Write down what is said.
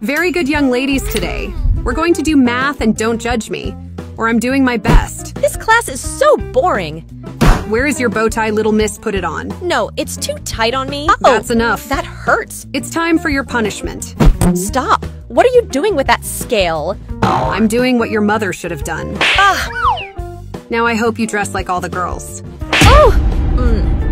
Very good young ladies today. We're going to do math and don't judge me, or I'm doing my best. This class is so boring. Where is your bow tie, little miss? Put it on. No, it's too tight on me. That's enough. That hurts. It's time for your punishment. Stop. What are you doing with that scale? I'm doing what your mother should have done. Ah! Now I hope you dress like all the girls. Oh!